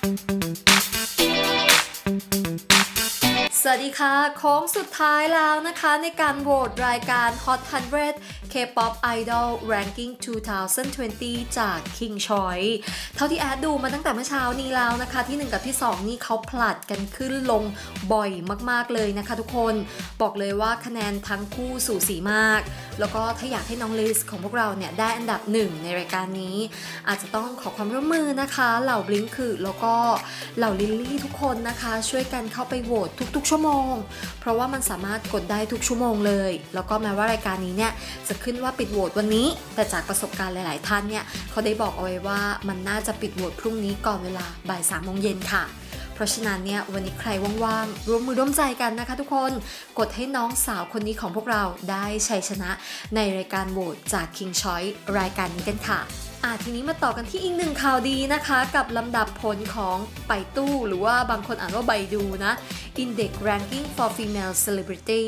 สวัสดีค่ะโค้งสุดท้ายแล้วนะคะในการโหวตรายการ Hot 100 K-pop Idol Ranking 2020 จาก King Choice เท่าที่แอดดูมาตั้งแต่เมื่อเช้านี้แล้วนะคะที่1กับที่2นี่เขาผลัดกันขึ้นลงบ่อยมากๆเลยนะคะทุกคนบอกเลยว่าคะแนนทั้งคู่สูสีมากแล้วก็ถ้าอยากให้น้องลิสของพวกเราเนี่ยได้อันดับ1ในรายการนี้อาจจะต้องขอความร่วมมือนะคะเหล่าบลิงค์คือแล้วก็เหล่าลิลลี่ทุกคนนะคะช่วยกันเข้าไปโหวตทุกๆชั่วโมงเพราะว่ามันสามารถกดได้ทุกชั่วโมงเลยแล้วก็แม้ว่ารายการนี้เนี่ยจะขึ้นว่าปิดโหวตวันนี้แต่จากประสบการณ์หลายๆท่านเนี่ยเขาได้บอกเอาไว้ว่ามันน่าจะปิดโหวตพรุ่งนี้ก่อนเวลาบ่าย 3 โมงเย็นค่ะเพราะฉะนั้นเนี่ยวันนี้ใครว่างๆร่วมมือร่วมใจกันนะคะทุกคนกดให้น้องสาวคนนี้ของพวกเราได้ชัยชนะในรายการโหวตจาก King Choice รายการนี้กันค่ะทีนี้มาต่อกันที่อีกหนึ่งข่าวดีนะคะกับลำดับผลของไปตู้หรือว่าบางคนอ่านว่าใบดูนะ Index Ranking for Female Celebrity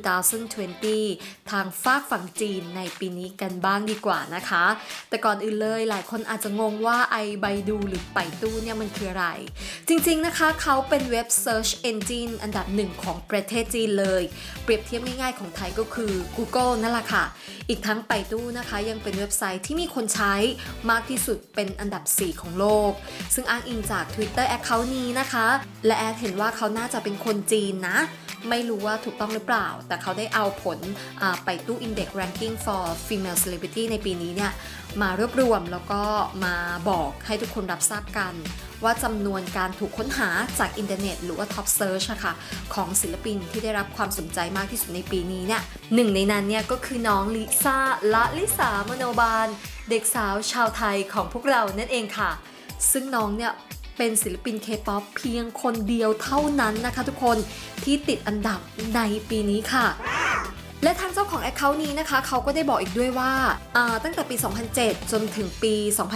2020 ทางฝั่งจีนในปีนี้กันบ้างดีกว่านะคะแต่ก่อนอื่นเลยหลายคนอาจจะงงว่าใบดูหรือไปตู้เนี่ยมันคืออะไรจริงๆนะคะเขาเป็นเว็บ Search Engine อันดับ1ของประเทศจีนเลยเปรียบเทียบง่ายๆของไทยก็คือ Google นั่นแหละค่ะอีกทั้งไปตู้นะคะยังเป็นเว็บไซต์ที่มีคนใช้มากที่สุดเป็นอันดับ4ของโลกซึ่งอ้างอิงจาก Twitter Account นี้นะคะและแอดเห็นว่าเขาน่าจะเป็นคนจีนนะไม่รู้ว่าถูกต้องหรือเปล่าแต่เขาได้เอาผลไปตู้ Index Ranking for Female Celebrity ในปีนี้เนี่ยมารวบรวมแล้วก็มาบอกให้ทุกคนรับทราบกันว่าจำนวนการถูกค้นหาจากอินเทอร์เน็ตหรือว่า Top Search ค่ะของศิลปินที่ได้รับความสนใจมากที่สุดในปีนี้เนี่ยหนึ่งในนั้นเนี่ยก็คือน้องลิซ่าละลิสามโนบาลเด็กสาวชาวไทยของพวกเรานั่นเองค่ะซึ่งน้องเนี่ยเป็นศิลปิน K-pop เพียงคนเดียวเท่านั้นนะคะทุกคนที่ติดอันดับในปีนี้ค่ะและทางเจ้าของ Account นี้นะคะเขาก็ได้บอกอีกด้วยว่าตั้งแต่ปี 2007 จนถึงปี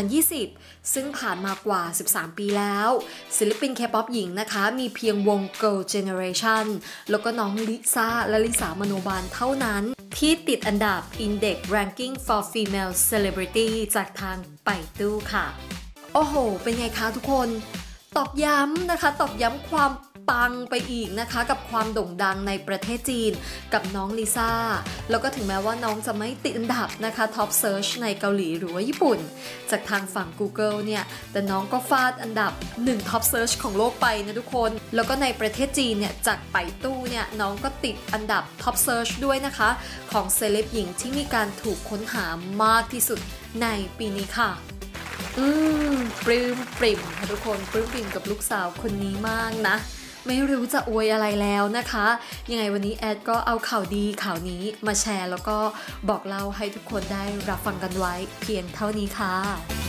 2020 ซึ่งผ่านมากว่า 13 ปีแล้วศิลปิน K-pop หญิงนะคะมีเพียงวง Girl Generation แล้วก็น้องลิซ่าและลิสามโนบาลเท่านั้นที่ติดอันดับ Index Ranking for Female Celebrity จากทางไปตู้ค่ะโอ้โหเป็นไงคะทุกคนตอกย้ำนะคะตอกย้ำความปังไปอีกนะคะกับความโด่งดังในประเทศจีนกับน้องลิซ่าแล้วก็ถึงแม้ว่าน้องจะไม่ติดอันดับนะคะ Top Search ในเกาหลีหรือว่าญี่ปุ่นจากทางฝั่ง Google เนี่ยแต่น้องก็ฟาดอันดับ1 Top Search ของโลกไปนะทุกคนแล้วก็ในประเทศจีนเนี่ยจากไปตู้เนี่ยน้องก็ติดอันดับ Top Search ด้วยนะคะของเซเลบหญิงที่มีการถูกค้นหามากที่สุดในปีนี้ค่ะปลื้มปริ่มค่ะทุกคนปลื้มปริ่มกับลูกสาวคนนี้มากนะไม่รู้จะอวยอะไรแล้วนะคะยังไงวันนี้แอดก็เอาข่าวดีข่าวนี้มาแชร์แล้วก็บอกเล่าให้ทุกคนได้รับฟังกันไว้เพียงเท่านี้ค่ะ